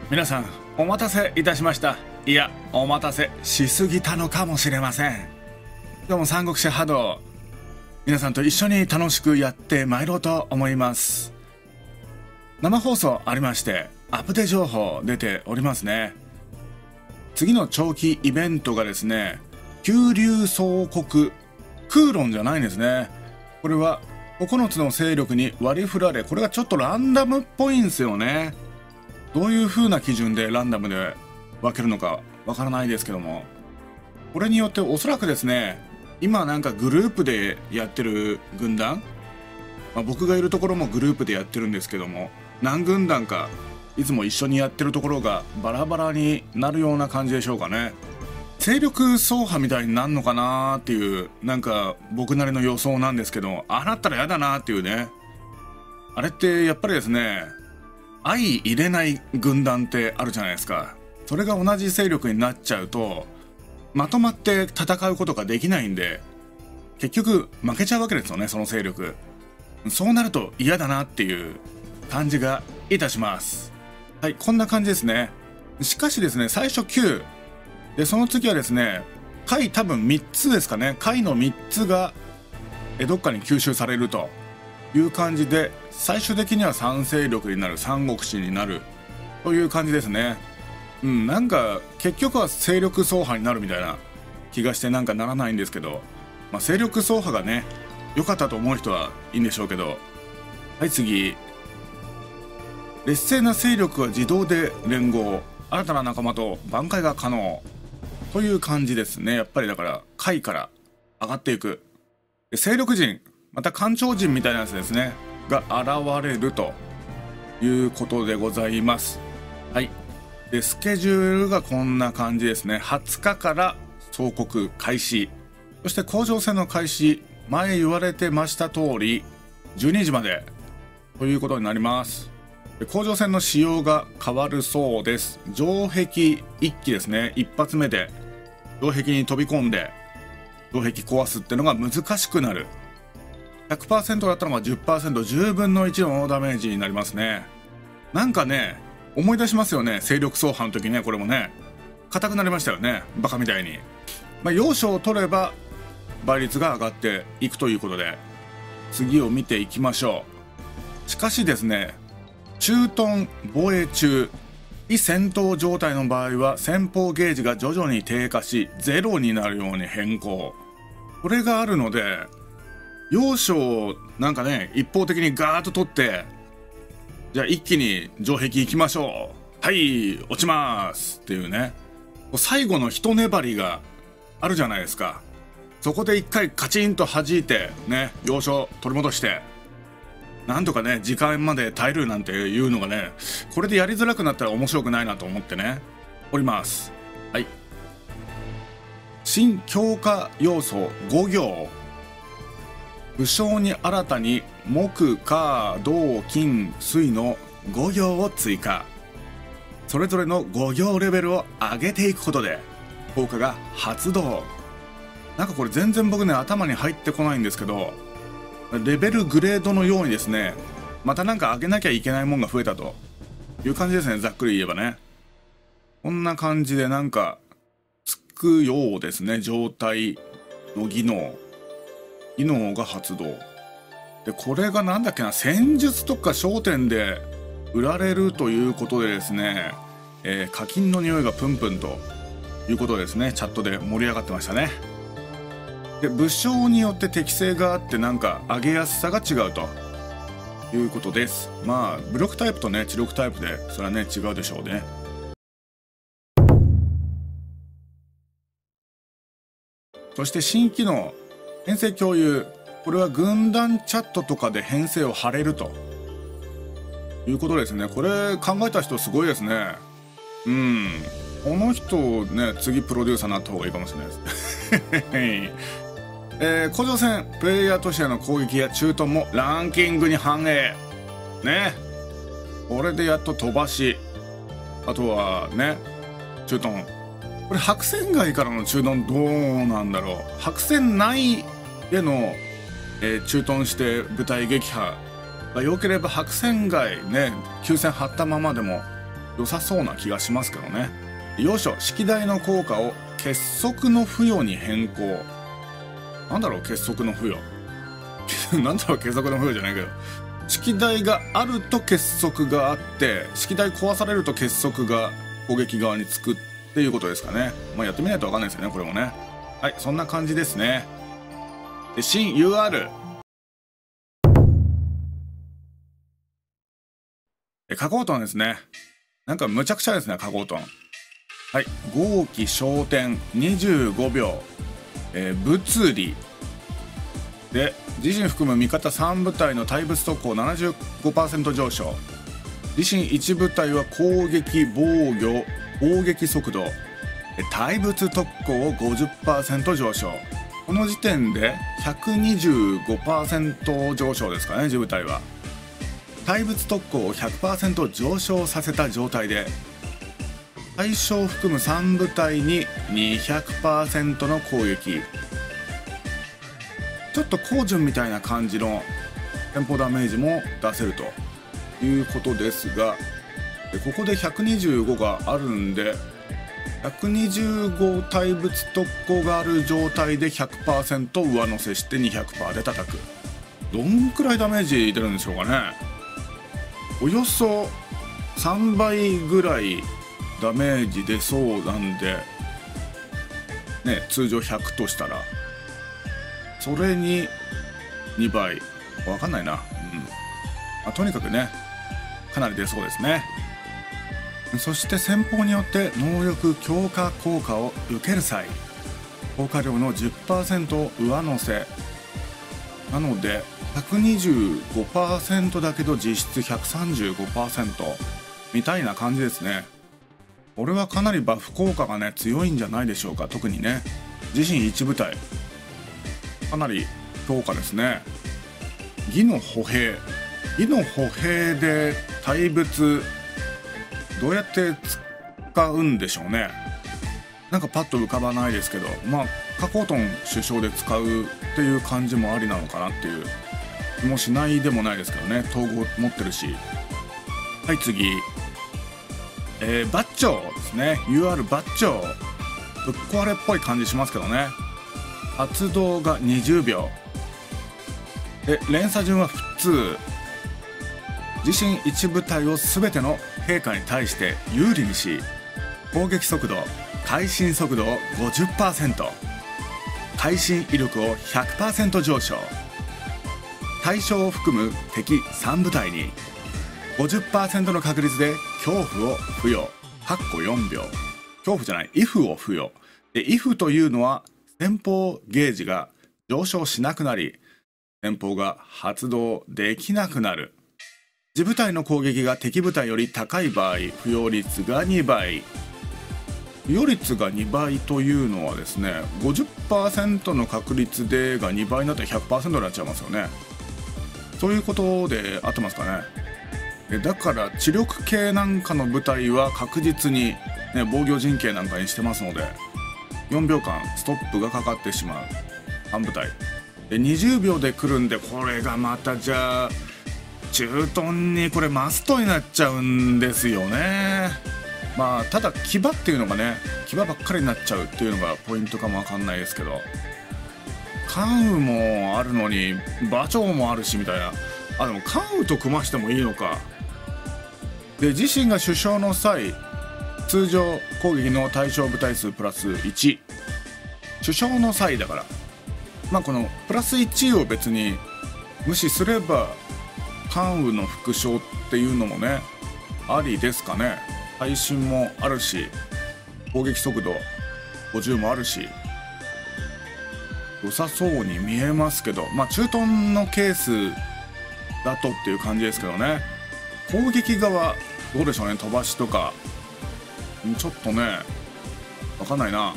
皆さんお待たせいたしました。いや、お待たせしすぎたのかもしれません。今日も三国志波動、皆さんと一緒に楽しくやってまいろうと思います。生放送ありまして、アップデート情報出ておりますね。次の長期イベントがですね、九龍総国空論じゃないんですね。これは9つの勢力に割り振られ、これがちょっとランダムっぽいんですよね。どういう風な基準でランダムで分けるのかわからないですけども、これによっておそらくですね、今なんかグループでやってる軍団、僕がいるところもグループでやってるんですけども、何軍団かいつも一緒にやってるところがバラバラになるような感じでしょうかね。勢力走破みたいになるのかなーっていう、なんか僕なりの予想なんですけど、ああなったらやだなーっていうね。あれってやっぱりですね、相入れない軍団ってあるじゃないですか。それが同じ勢力になっちゃうとまとまって戦うことができないんで、結局負けちゃうわけですよね、その勢力。そうなると嫌だなっていう感じがいたします。はい、こんな感じですね。しかしですね、最初9で、その次はですね、回多分3つですかね。回の3つがどっかに吸収されるという感じで、最終的には3勢力になる、三国志になるという感じですね。なんか結局は勢力走破になるみたいな気がしてなんかならないんですけど、勢力走破がね良かったと思う人はいいんでしょうけど。はい、次。劣勢な勢力は自動で連合、新たな仲間と挽回が可能という感じですね。やっぱりだから下位から上がっていく。で、勢力陣、また官庁陣みたいなやつですねが現れるということでございます。はい。で、スケジュールがこんな感じですね。20日から総国開始、そして甲状腺の開始、前言われてました通り12時までということになります。で、甲状腺の仕様が変わるそうです。城壁一機ですね。一発目で城壁に飛び込んで城壁壊すってのが難しくなる。 100% だったのが 10%、 10分の1のダメージになりますね。なんかね、思い出しますよね、勢力走破の時ね。これもね硬くなりましたよね、バカみたいに。要所を取れば倍率が上がっていくということで、次を見ていきましょう。しかしですね、駐屯防衛中、非戦闘状態の場合は先方ゲージが徐々に低下しゼロになるように変更。これがあるので、要所をなんかね一方的にガーッと取って、じゃあ一気に城壁行きましょう、はい落ちますっていうね、最後の一粘りがあるじゃないですか。そこで一回カチンと弾いてね、要所取り戻してなんとかね時間まで耐えるなんていうのがね、これでやりづらくなったら面白くないなと思ってね、おります。はい。新強化要素5行、武将に新たに木火土金水の5行を追加。それぞれの5行レベルを上げていくことで効果が発動。なんかこれ全然僕ね頭に入ってこないんですけど、レベルグレードのようにですね、またなんか上げなきゃいけないもんが増えたという感じですね、ざっくり言えばね。こんな感じでなんかつくようですね。状態の技能が発動で、これがなんだっけな、戦術とか商店で売られるということでですね、課金の匂いがプンプンということですね。チャットで盛り上がってましたね。で、武将によって適性があって、なんか上げやすさが違うということです。武力タイプとね知力タイプでそれはね違うでしょうね。そして新機能、編成共有。これは軍団チャットとかで編成を貼れるということですね。これ考えた人すごいですね。この人ね、次プロデューサーになった方がいいかもしれないです甲状腺プレイヤー都市への攻撃や駐屯もランキングに反映ね。これでやっと飛ばし、あとはね駐屯、これ白線外からの駐屯どうなんだろう。白線内での、駐屯して部隊撃破が良ければ白線外ね、9000張ったままでも良さそうな気がしますけどね。要所、式台の効果を結束の付与に変更。なんだろう結束の付与なんだろう結束の付与じゃないけど、式台があると結束があって、式台壊されると結束が攻撃側につくっていうことですかね。まあやってみないと分かんないですよねこれもね。はい、そんな感じですね。で新 UR、加工トンですね。なんかむちゃくちゃですね加工トン。はい、豪気昇天25秒、物理で自身含む味方3部隊の対物特攻 75% 上昇。自身1部隊は攻撃防御砲撃速度対物特攻を 50% 上昇。この時点で 125% 上昇ですかね。自部隊は対物特攻を 100% 上昇させた状態で、対象を含む3部隊に 200% の攻撃。ちょっと高順みたいな感じの戦法ダメージも出せるということですが、ここで125があるんで、125対物特攻がある状態で 100% 上乗せして 200% で叩く。どんくらいダメージ出るんでしょうかね。およそ3倍ぐらいダメージ出そうなんでね、通常100としたらそれに2倍わかんないな、とにかくねかなり出そうですね。そして戦法によって能力強化効果を受ける際、効果量の 10% 上乗せなので 125% だけど実質 135% みたいな感じですね。これはかなりバフ効果がね強いんじゃないでしょうか。特にね自身1部隊かなり強化ですね。義の歩兵で対物どうやって使うんでしょうね。なんかパッと浮かばないですけど、まあ加工トン首相で使うっていう感じもありなのかなっていう気もしないでもないですけどね。統合持ってるし。はい、次バッチョですね。 UR バッチョぶっ壊れっぽい感じしますけどね。発動が20秒で連鎖順は普通。自身1部隊を全ての兵科に対して有利にし、攻撃速度会心速度を 50%、 会心威力を 100% 上昇。対象を含む敵3部隊に 50% の確率で恐怖を付与4秒。恐怖じゃない、if を付与で、if というのは戦法ゲージが上昇しなくなり戦法が発動できなくなる。自部隊の攻撃が敵部隊より高い場合、付与率が2倍。付与率が2倍というのはですね、 50% の確率でが2倍になったら 100% になっちゃいますよね。そういうことで合ってますかね。だから知力系なんかの部隊は確実に、ね、防御陣形なんかにしてますので4秒間ストップがかかってしまう3部隊で20秒で来るんで、これがまたじゃあ駐屯にこれマストになっちゃうんですよね。まあただ騎馬っていうのがね、騎馬ばっかりになっちゃうっていうのがポイントかもわかんないですけど、関羽もあるのに馬長もあるしみたいな。でも関羽と組ましてもいいのか。で自身が首相の際、通常攻撃の対象部隊数プラス1、首相の際だから、まあこのプラス1を別に無視すれば関羽の副将っていうのもねありですかね。配信もあるし攻撃速度50もあるし良さそうに見えますけど、まあ駐屯のケースだとっていう感じですけどね。攻撃側どうでしょうね。飛ばしとかちょっとね分かんないな。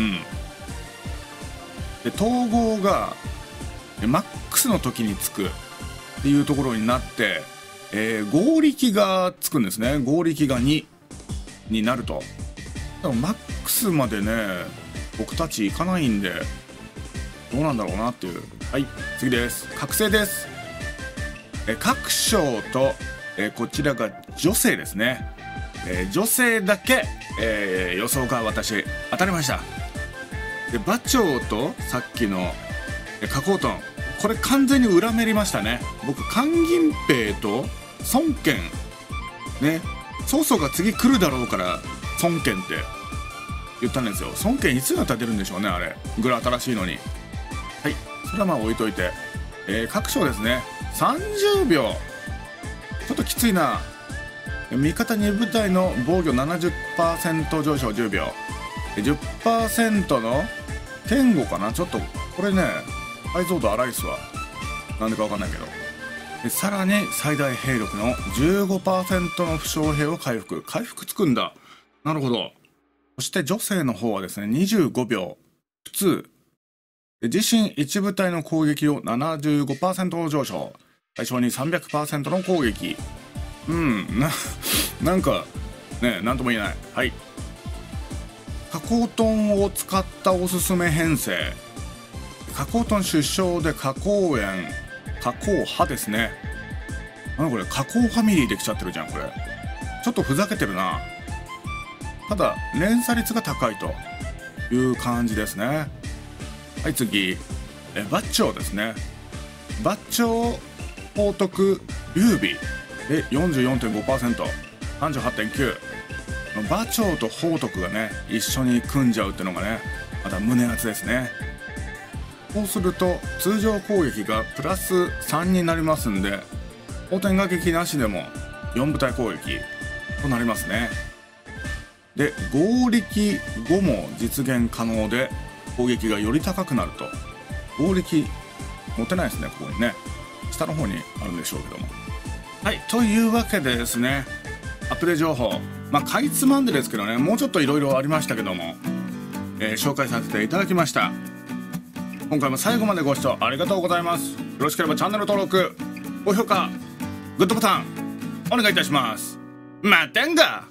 で統合がマックスの時につくっていうところになって、合力がつくんですね。合力が2になると。でもマックスまでね僕たちいかないんでどうなんだろうなっていう。はい、次です。覚醒です。各将と、こちらが女性ですね。 女性だけ、予想が私当たりました。で馬長とさっきの加工トン、これ完全に裏めりましたね。僕関銀平と孫権ね、曹操が次来るだろうから孫権って言ったんですよ。孫権いつだったら出るんでしょうね、あれグラ新しいのに。はい、それはまあ置いといて、各章ですね。30秒ちょっときついな。味方2部隊の防御 70% 上昇10秒 10% の堅固かな。ちょっとこれね解像度荒いっすわ、なんでかわかんないけど。さらに最大兵力の 15% の負傷兵を回復つくんだ。なるほど。そして女性の方はですね25秒普通、自身1部隊の攻撃を 75% 上昇、対象に 300% の攻撃。なんかね、なんとも言えない。はい、加工トンを使ったおすすめ編成。加工トン出生で加工園加工派ですね。これ加工ファミリーできちゃってるじゃん。これちょっとふざけてるな。ただ連鎖率が高いという感じですね。はい、次馬長ですね。馬長宝徳劉備で 44.5%、 38.9。 馬長と宝徳がね一緒に組んじゃうっていうのがねまた胸熱ですね。こうすると通常攻撃がプラス3になりますんで、応天打撃なしでも4部隊攻撃となりますね。で合力5も実現可能で攻撃がより高くなると。合力持てないですね、ここにね、下の方にあるんでしょうけども。はい、というわけでですね、アップデート情報、かいつまんでですけどね、もうちょっといろいろありましたけども、紹介させていただきました。今回も最後までご視聴ありがとうございます。よろしければチャンネル登録、高評価、グッドボタンお願いいたします。またんが